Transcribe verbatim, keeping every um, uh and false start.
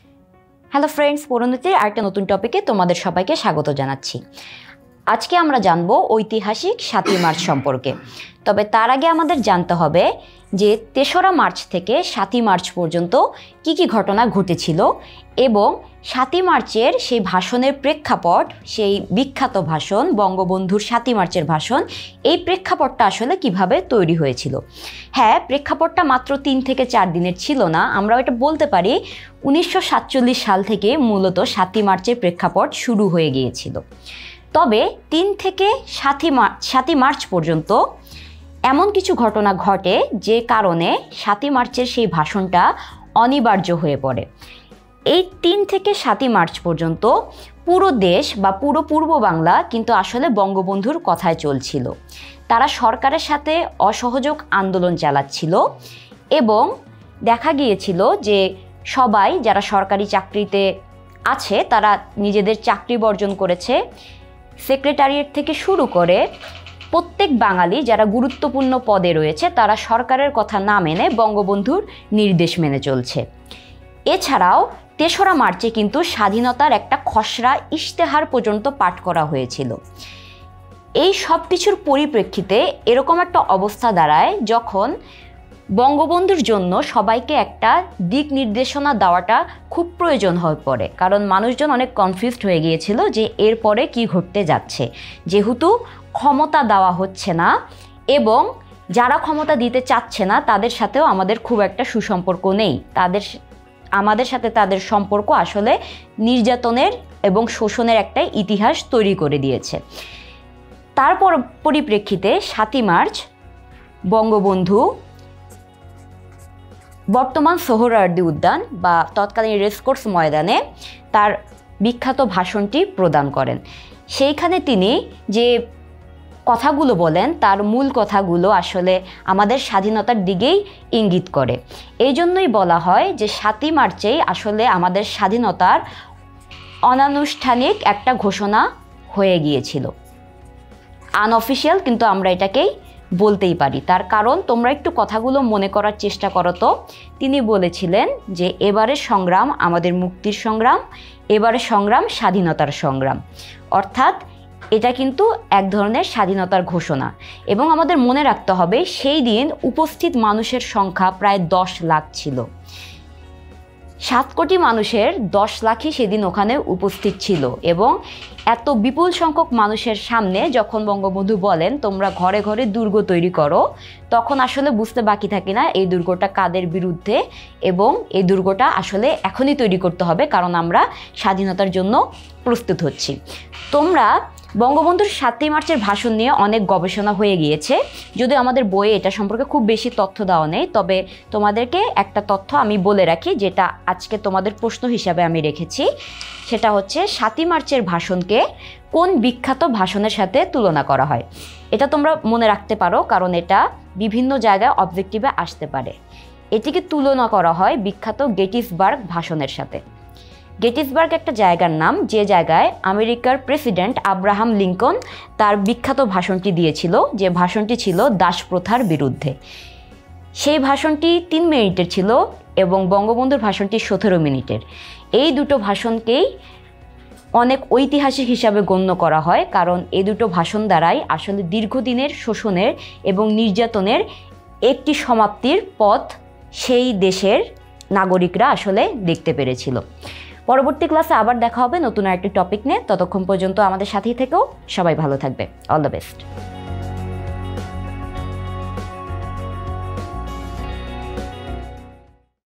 Hello friends, পরিণতির আরেকটা নতুন টপিকে তোমাদের সবাইকে স্বাগত জানাচ্ছি। আজকে আমরা জানব ঐতিহাসিক সাতই মার্চ সম্পর্কে। তবে তার আগে আমাদের জানতে হবে যে তেসরা মার্চ থেকে সাতই মার্চ পর্যন্ত কি কি ঘটনা ঘটেছিল এবং সাতই মার্চের সেই ভাষণের প্রেক্ষাপট, সেই বিখ্যাত ভাষণ বঙ্গবন্ধুর সাতই মার্চের ভাষণ, এই প্রেক্ষাপটটা আসলে কিভাবে তৈরি হয়েছিল। হ্যাঁ, প্রেক্ষাপটটা মাত্র তিন থেকে চার দিনের ছিল না, আমরা এটা বলতে পারি উনিশশো সাতচল্লিশ সাল থেকে মূলত সাতই মার্চের প্রেক্ষাপট শুরু হয়ে গিয়েছিল। তবে তিন থেকে সাতই মার্চ সাতই মার্চ পর্যন্ত এমন কিছু ঘটনা ঘটে যে কারণে সাতই মার্চের সেই ভাষণটা অনিবার্য হয়ে পড়ে। এই তিন থেকে সাতই মার্চ পর্যন্ত পুরো দেশ বা পুরো পূর্ব বাংলা কিন্তু আসলে বঙ্গবন্ধুর কথায় চলছিল। তারা সরকারের সাথে অসহযোগ আন্দোলন চালাচ্ছিল এবং দেখা গিয়েছিল যে সবাই যারা সরকারি চাকরিতে আছে তারা নিজেদের চাকরি বর্জন করেছে। সেক্রেটারিয়েট থেকে শুরু করে প্রত্যেক বাঙালি যারা গুরুত্বপূর্ণ পদে রয়েছে তারা সরকারের কথা না মেনে বঙ্গবন্ধুর নির্দেশ মেনে চলছে। এছাড়াও তেসরা মার্চে কিন্তু স্বাধীনতার একটা খসড়া ইশতেহার পর্যন্ত পাঠ করা হয়েছিল। এই সব কিছুর পরিপ্রেক্ষিতে এরকম একটা অবস্থা দাঁড়ায় যখন বঙ্গবন্ধুর জন্য সবাইকে একটা দিক নির্দেশনা দেওয়াটা খুব প্রয়োজন হয়ে পড়ে, কারণ মানুষজন অনেক কনফিউজড হয়ে গিয়েছিল যে এরপরে কি ঘটতে যাচ্ছে। যেহেতু ক্ষমতা দেওয়া হচ্ছে না এবং যারা ক্ষমতা দিতে চাচ্ছে না তাদের সাথেও আমাদের খুব একটা সুসম্পর্ক নেই, তাদের আমাদের সাথে তাদের সম্পর্ক আসলে নির্যাতনের এবং শোষণের একটা ইতিহাস তৈরি করে দিয়েছে। তারপর পরিপ্রেক্ষিতে সাতই মার্চ বঙ্গবন্ধু বর্তমান সোহরাওয়ার্দী উদ্যান বা তৎকালীন রেসকোর্স ময়দানে তার বিখ্যাত ভাষণটি প্রদান করেন। সেইখানে তিনি যে কথাগুলো বলেন তার মূল কথাগুলো আসলে আমাদের স্বাধীনতার দিকেই ইঙ্গিত করে। এই জন্যই বলা হয় যে সাতই মার্চেই আসলে আমাদের স্বাধীনতার অনানুষ্ঠানিক একটা ঘোষণা হয়ে গিয়েছিল। আনঅফিশিয়াল কিন্তু আমরা এটাকেই বলতেই পারি। তার কারণ তোমরা একটু কথাগুলো মনে করার চেষ্টা করো তো। তিনি বলেছিলেন যে এবারের সংগ্রাম আমাদের মুক্তির সংগ্রাম, এবারের সংগ্রাম স্বাধীনতার সংগ্রাম। অর্থাৎ এটা কিন্তু এক ধরনের স্বাধীনতার ঘোষণা। এবং আমাদের মনে রাখতে হবে সেই দিন উপস্থিত মানুষের সংখ্যা প্রায় দশ লাখ ছিল। সাত কোটি মানুষের দশ লাখই সেদিন ওখানে উপস্থিত ছিল এবং এত বিপুল সংখ্যক মানুষের সামনে যখন বঙ্গবন্ধু বলেন তোমরা ঘরে ঘরে দুর্গ তৈরি করো, তখন আসলে বুঝতে বাকি থাকে না এই দুর্গটা কাদের বিরুদ্ধে এবং এই দুর্গটা আসলে এখনই তৈরি করতে হবে, কারণ আমরা স্বাধীনতার জন্য প্রস্তুত হচ্ছি। তোমরা বঙ্গবন্ধুর সাতই মার্চের ভাষণ নিয়ে অনেক গবেষণা হয়ে গিয়েছে, যদিও আমাদের বইয়ে এটা সম্পর্কে খুব বেশি তথ্য দেওয়া নেই। তবে তোমাদেরকে একটা তথ্য আমি বলে রাখি যেটা আজকে তোমাদের প্রশ্ন হিসাবে আমি রেখেছি। সেটা হচ্ছে সাতই মার্চের ভাষণকে কোন বিখ্যাত ভাষণের সাথে তুলনা করা হয়। এটা তোমরা মনে রাখতে পারো কারণ এটা বিভিন্ন জায়গায় অবজেক্টিভে আসতে পারে। এটিকে তুলনা করা হয় বিখ্যাত গেটিসবার্গ ভাষণের সাথে। গেটিসবার্গ একটা জায়গার নাম যে জায়গায় আমেরিকার প্রেসিডেন্ট আব্রাহাম লিঙ্কন তার বিখ্যাত ভাষণটি দিয়েছিল, যে ভাষণটি ছিল দাসপ্রথার বিরুদ্ধে। সেই ভাষণটি তিন মিনিটের ছিল এবং বঙ্গবন্ধুর ভাষণটি সতেরো মিনিটের। এই দুটো ভাষণকেই অনেক ঐতিহাসিক হিসাবে গণ্য করা হয়, কারণ এই দুটো ভাষণ দ্বারাই আসলে দীর্ঘদিনের শোষণের এবং নির্যাতনের একটি সমাপ্তির পথ সেই দেশের নাগরিকরা আসলে দেখতে পেরেছিল। পরবর্তী ক্লাসে আবার দেখা হবে নতুন আরেকটি টপিক নিয়ে। ততক্ষণ পর্যন্ত আমাদের সাথেই থেকেও সবাই ভালো থাকবে। All the best.